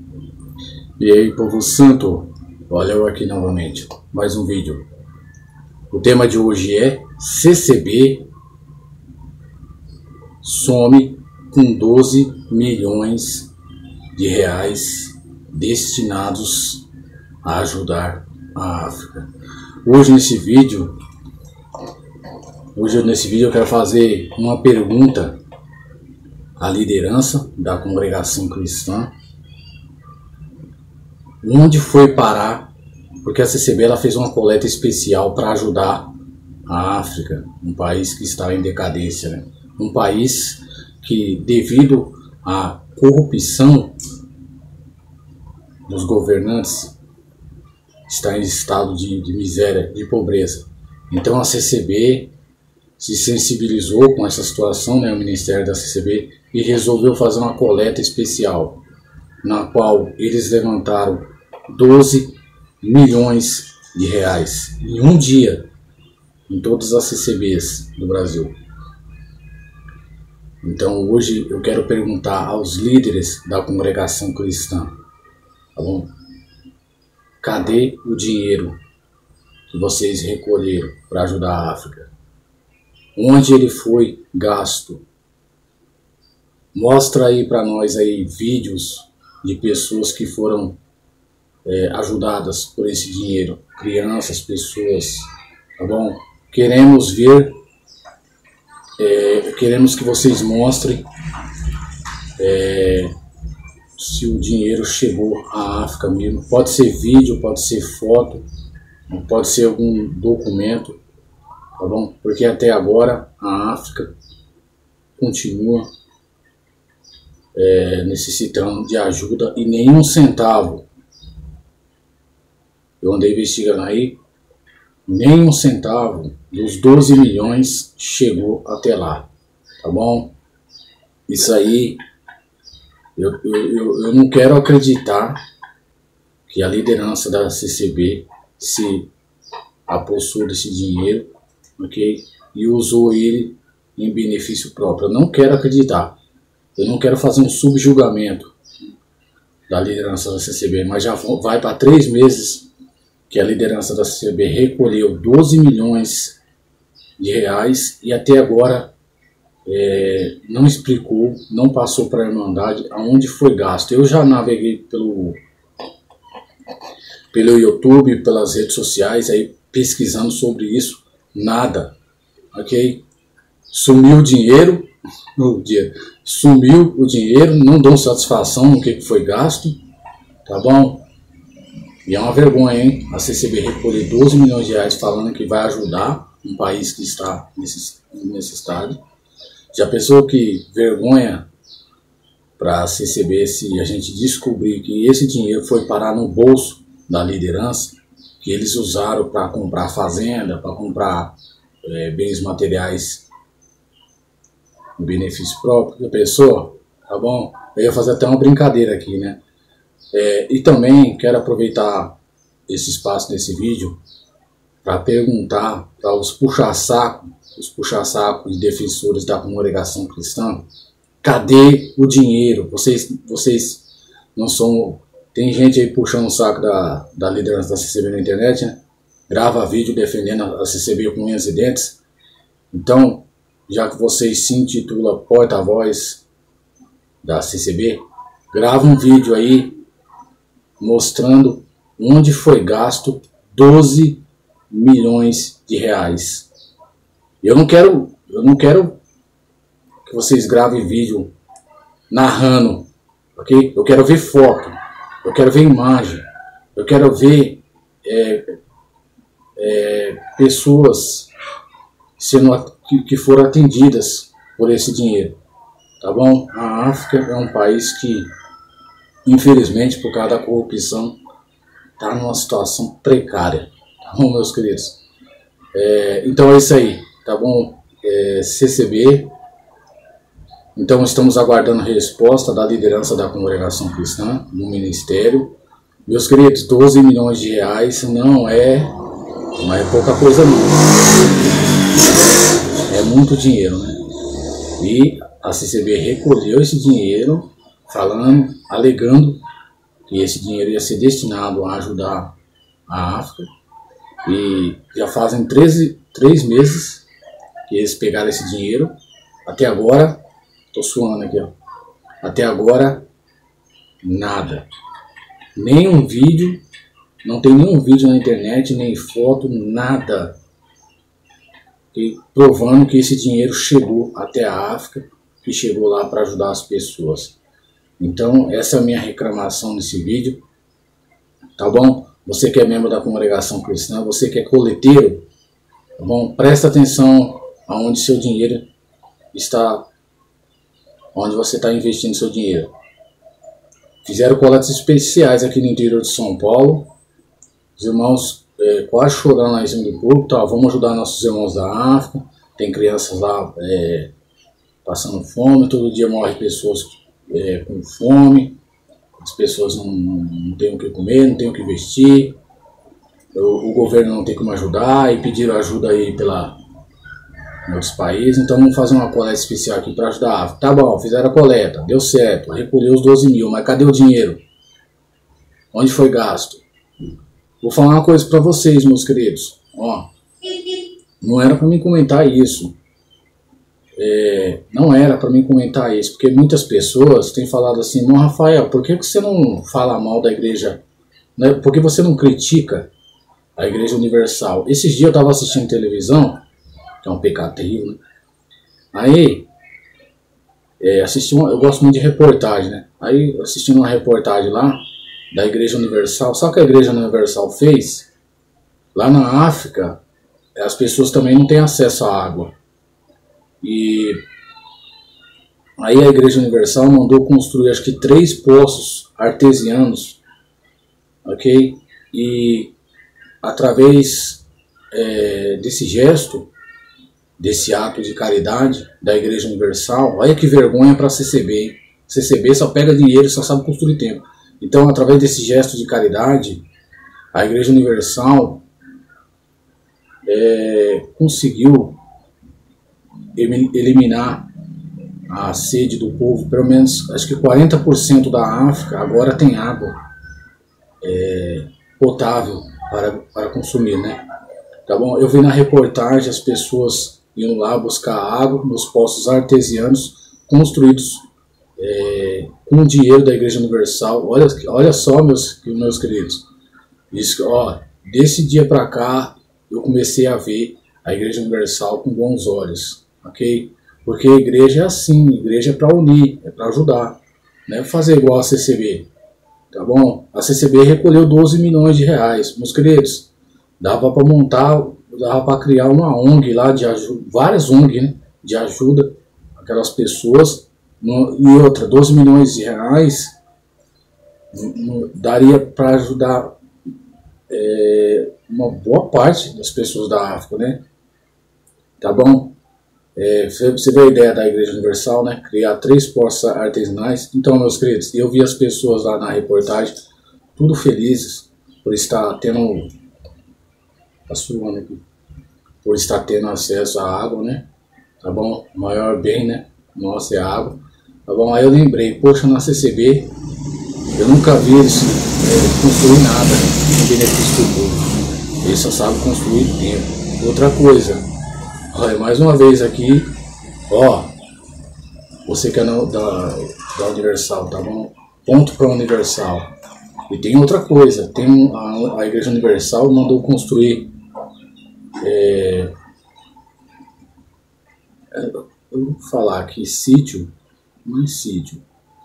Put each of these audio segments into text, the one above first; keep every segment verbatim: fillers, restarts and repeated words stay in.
E aí, povo santo, olha eu aqui novamente, mais um vídeo. O tema de hoje é C C B some com doze milhões de reais destinados a ajudar a África. Hoje nesse vídeo, hoje nesse vídeo eu quero fazer uma pergunta à liderança da congregação cristã. Onde foi parar? Porque a C C B ela fez uma coleta especial para ajudar a África, um país que está em decadência, né? Um país que, devido à corrupção dos governantes, está em estado de, de miséria, de pobreza. Então a C C B se sensibilizou com essa situação, né, o Ministério da C C B, e resolveu fazer uma coleta especial, na qual eles levantaram doze milhões de reais em um dia, em todas as C C Bs do Brasil. Então hoje eu quero perguntar aos líderes da congregação cristã, tá bom? Cadê o dinheiro que vocês recolheram para ajudar a África? Onde ele foi gasto? Mostra aí para nós aí vídeos de pessoas que foram é, ajudadas por esse dinheiro, crianças, pessoas, tá bom? Queremos ver, é, queremos que vocês mostrem é, se o dinheiro chegou à África mesmo. Pode ser vídeo, pode ser foto, pode ser algum documento, tá bom? Porque até agora a África continua É, necessitando de ajuda e nenhum centavo. Eu andei investigando aí, nem um centavo dos doze milhões chegou até lá, tá bom? Isso aí, eu, eu, eu, eu não quero acreditar que a liderança da C C B se apossou desse dinheiro, ok? E usou ele em benefício próprio. Eu não quero acreditar. Eu não quero fazer um subjulgamento da liderança da C C B, mas já vai para três meses que a liderança da C C B recolheu doze milhões de reais e até agora é, não explicou, não passou para a Irmandade aonde foi gasto. Eu já naveguei pelo, pelo YouTube, pelas redes sociais, aí pesquisando sobre isso, nada, ok? Sumiu o dinheiro. No dia, sumiu o dinheiro, não dão satisfação no que foi gasto, tá bom? E é uma vergonha, hein? A C C B recolher doze milhões de reais falando que vai ajudar um país que está nesse, nesse estado. Já pensou que vergonha para a C C B se a gente descobrir que esse dinheiro foi parar no bolso da liderança, que eles usaram para comprar fazenda, para comprar é, bens materiais em benefício próprio da pessoa, tá bom? Eu ia fazer até uma brincadeira aqui, né? É, e também quero aproveitar esse espaço desse vídeo para perguntar para os puxa-saco, os puxa-saco de defensores da congregação cristã, cadê o dinheiro? Vocês, vocês não são... Tem gente aí puxando o saco da, da liderança da C C B na internet, né? Grava vídeo defendendo a C C B com unhas e dentes. Então, já que vocês se intitulam porta-voz da C C B, grava um vídeo aí mostrando onde foi gasto doze milhões de reais. Eu não quero, eu não quero que vocês gravem vídeo narrando, ok? Eu quero ver foto, eu quero ver imagem, eu quero ver é, é, pessoas sendo que, que foram atendidas por esse dinheiro, tá bom? A África é um país que, infelizmente, por causa da corrupção, está numa situação precária, tá bom, meus queridos? É, então é isso aí, tá bom? É, C C B, então estamos aguardando a resposta da liderança da congregação cristã, do ministério. Meus queridos, doze milhões de reais não é, não é pouca coisa não. É muito dinheiro, né? E a C C B recolheu esse dinheiro falando, alegando que esse dinheiro ia ser destinado a ajudar a África. E já fazem treze, três meses que eles pegaram esse dinheiro. Até agora, tô suando aqui, ó. Até agora, nada. Nem um vídeo, não tem nenhum vídeo na internet, nem foto, nada. E provando que esse dinheiro chegou até a África, que chegou lá para ajudar as pessoas. Então, essa é a minha reclamação nesse vídeo, tá bom? Você que é membro da congregação cristã, você que é coleteiro, tá bom? Presta atenção aonde seu dinheiro está, onde você está investindo seu dinheiro. Fizeram coletas especiais aqui no interior de São Paulo, os irmãos é, quase chorando lá em cima do púlpito, tá? Vamos ajudar nossos irmãos da África, tem crianças lá é, passando fome, todo dia morrem pessoas é, com fome, as pessoas não, não, não têm o que comer, não têm o que vestir, o, o governo não tem como ajudar, e pediram ajuda aí pela, em outros países, então vamos fazer uma coleta especial aqui para ajudar a África. Tá bom, fizeram a coleta, deu certo, recolheu os doze mil, mas cadê o dinheiro? Onde foi gasto? Vou falar uma coisa para vocês, meus queridos, ó, não era para mim comentar isso. É, não era para mim comentar isso, porque muitas pessoas têm falado assim: não, Rafael, por que você não fala mal da igreja, né? Por que você não critica a Igreja Universal? Esses dias eu estava assistindo televisão, que é um pecado terrível, né? Aí, é, assisti uma, eu gosto muito de reportagem, né? Aí, assistindo uma reportagem lá, da Igreja Universal, sabe o que a Igreja Universal fez? Lá na África, as pessoas também não têm acesso à água. E aí a Igreja Universal mandou construir acho que três poços artesianos, ok? E através é, desse gesto, desse ato de caridade da Igreja Universal, olha que vergonha para a C C B, hein? C C B só pega dinheiro e só sabe construir templo. Então, através desse gesto de caridade, a Igreja Universal é, conseguiu eliminar a sede do povo. Pelo menos, acho que quarenta por cento da África agora tem água é, potável para, para consumir, né? Tá bom? Eu vi na reportagem as pessoas indo lá buscar água nos poços artesianos construídos é, com o dinheiro da Igreja Universal. Olha, olha só, meus, meus queridos. Isso, ó, desse dia para cá eu comecei a ver a Igreja Universal com bons olhos. Ok? Porque a igreja é assim, a igreja é para unir, é para ajudar, não é fazer igual a C C B, tá bom? A C C B recolheu doze milhões de reais, meus queridos, dava para montar, dava para criar uma O N G lá, de ajuda, várias O N G, né, de ajuda aquelas pessoas, e outra, doze milhões de reais daria para ajudar é, uma boa parte das pessoas da África, né, tá bom? É, você vê a ideia da Igreja Universal, né? Criar três poços artesanais. Então, meus queridos, eu vi as pessoas lá na reportagem, tudo felizes por estar tendo, tá suando aqui, por estar tendo acesso à água, né? Tá bom? O maior bem, né? Nossa, é a água. Tá bom? Aí eu lembrei, poxa, na C C B, eu nunca vi eles é, construir nada em benefício do povo. Eles só sabem construir tempo. Outra coisa. Olha, mais uma vez aqui, ó, você que é na, da, da Universal, tá bom? Ponto para a Universal. E tem outra coisa, tem a, a Igreja Universal mandou construir, é, eu vou falar aqui, sítio, não é sítio,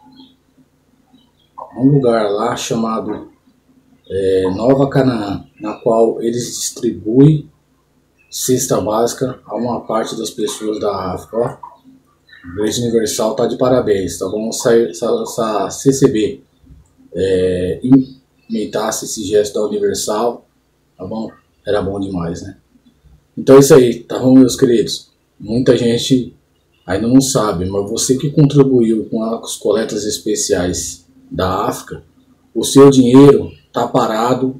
um lugar lá chamado é, Nova Canaã, na qual eles distribuem cesta básica a uma parte das pessoas da África, ó. A Igreja Universal está de parabéns, tá bom? Se essa C C B é, imitasse esse gesto da Universal, tá bom? Era bom demais, né? Então é isso aí, tá bom, meus queridos? Muita gente ainda não sabe, mas você que contribuiu com as coletas especiais da África, o seu dinheiro tá parado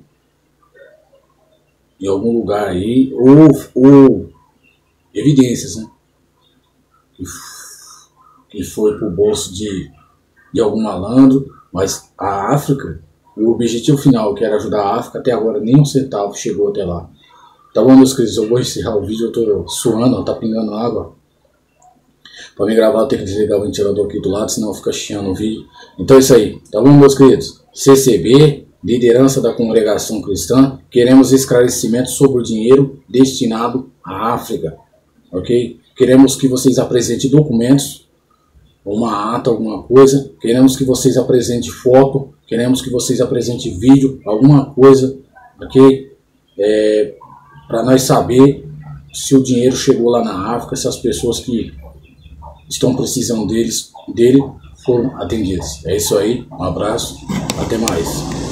em algum lugar aí, ou, ou evidências, né? Que, que foi pro bolso de, de algum malandro, mas a África o objetivo final, que era ajudar a África, até agora nem um centavo chegou até lá. Tá bom, meus queridos, eu vou encerrar o vídeo, eu tô suando, tá pingando água. Para me gravar eu tenho que desligar o ventilador aqui do lado, senão fica chiando o vídeo. Então é isso aí, tá bom, meus queridos? C C B, liderança da congregação cristã, queremos esclarecimento sobre o dinheiro destinado à África, ok? Queremos que vocês apresentem documentos, uma ata, alguma coisa. Queremos que vocês apresentem foto, queremos que vocês apresentem vídeo, alguma coisa, ok? É, para nós saber se o dinheiro chegou lá na África, se as pessoas que estão precisando deles, dele foram atendidas. É isso aí, um abraço, até mais.